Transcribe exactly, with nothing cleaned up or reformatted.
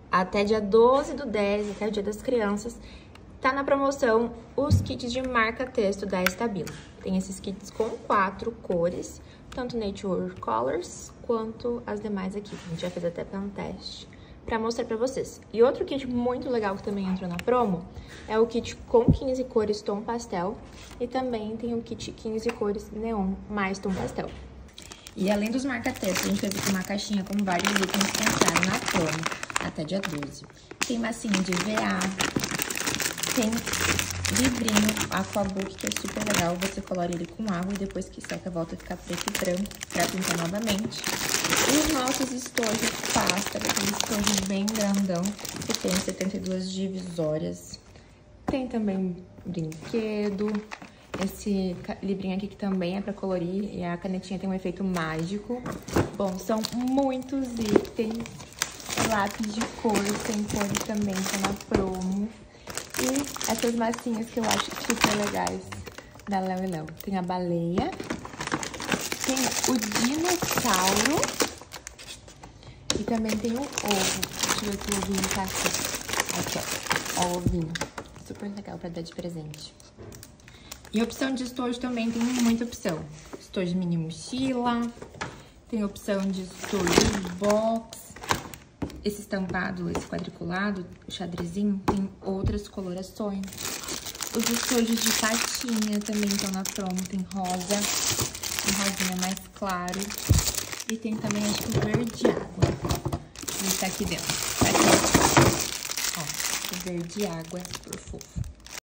até dia doze do dez, até o Dia das Crianças, tá na promoção os kits de marca-texto da Stabilo. Tem esses kits com quatro cores, tanto Nature Colors quanto as demais aqui. A gente já fez até um teste pra mostrar pra vocês. E outro kit muito legal que também entrou na promo é o kit com quinze cores tom pastel e também tem o kit quinze cores neon mais tom pastel. E além dos marca-textos, a gente fez aqui uma caixinha com vários itens que entraram na promo até dia doze. Tem massinha de V A, tem livrinho Aquabook, que é super legal. Você colore ele com água e depois que seca volta a ficar preto e branco pra pintar novamente. E os nossos estojos pasta, aquele estojo bem grandão, que tem setenta e duas divisórias. Tem também brinquedo. Esse livrinho aqui que também é pra colorir e a canetinha tem um efeito mágico. Bom, são muitos itens. Lápis de cor, sem cores também, tá na promo. E essas massinhas que eu acho super legais da Léo e Léo. Tem a baleia, tem o dinossauro e também tem o ovo. Deixa eu ver se o ovinho tá aqui. Aqui, ó. Ó o ovinho. Super legal pra dar de presente. E opção de estojo também tem muita opção. Estojo mini mochila, tem opção de estojo box. Esse estampado, esse quadriculado, o xadrezinho, tem outras colorações. Os estojos de patinha também estão na promo. Tem rosa, um rosinha mais claro. E tem também, acho que o verde água. Ele tá aqui dentro. Tá aqui. Ó, o verde água, super fofo.